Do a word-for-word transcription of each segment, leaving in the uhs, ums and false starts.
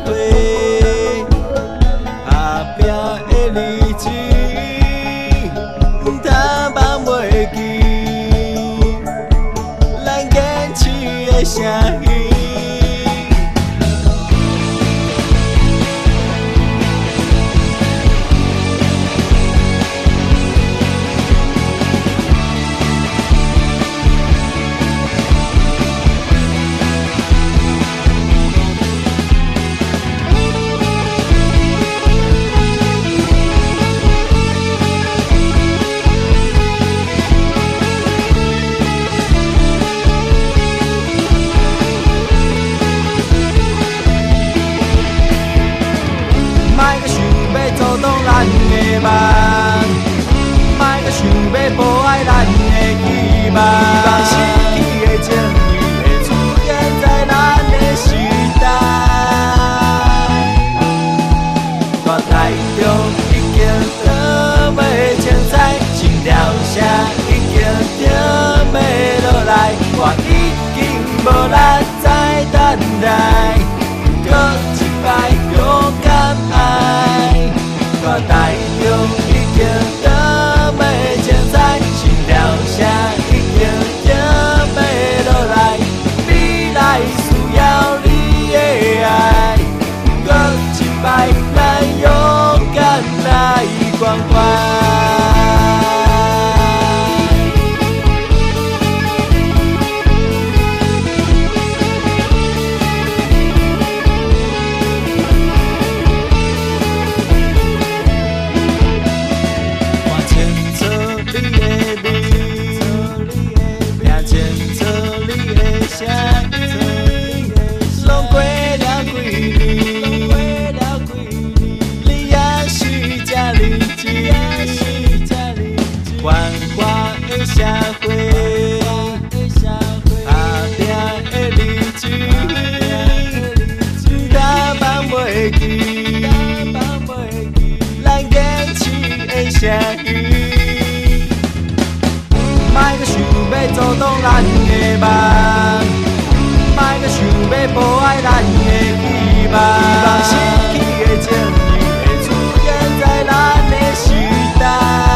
会，后壁的日子，他忘袂记，咱坚持的声音。 阻挡咱的梦，莫搁想要破坏咱的希望。失去的情义会出现在咱的时代。大台中已经倒袂精彩，心跳声已经停袂落来，我已经无力再等待，搁一摆勇敢爱。 大台中已经倒袂精彩，心跳声已经停袂落来，未来需要你的爱，搁一摆咱勇敢来关怀。 拢过了几年，你也是这认真，繁华的社会，后壁的日子，他忘袂记，咱坚持的声音，莫搁想要阻挡咱的梦。 莫搁想要破坏咱的希望，失去的情义会出现在咱的时代。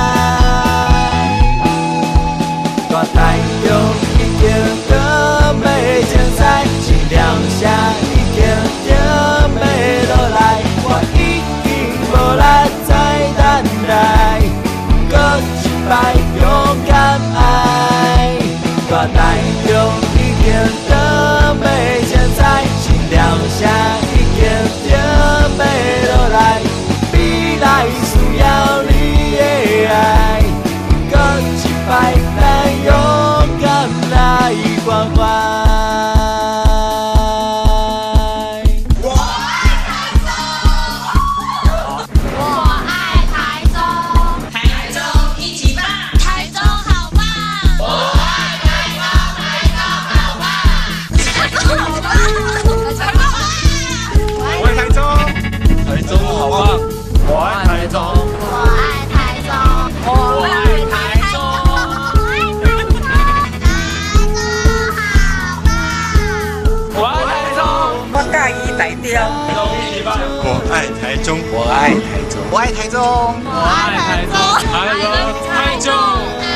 大台中已经倒袂精彩，心跳声已经停袂落来，我已经无力再等待，搁一摆勇敢爱。大台中已经倒袂精彩，心跳声已经停袂落来，未来需要你的爱，搁一摆咱勇敢来关怀。 我爱台中，我爱台中，我爱台中， 我爱台中， 我爱台中， 台中。